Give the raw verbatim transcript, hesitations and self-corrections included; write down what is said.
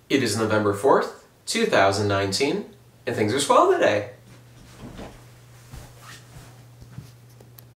It is November fourth, two thousand nineteen, and things are swell today.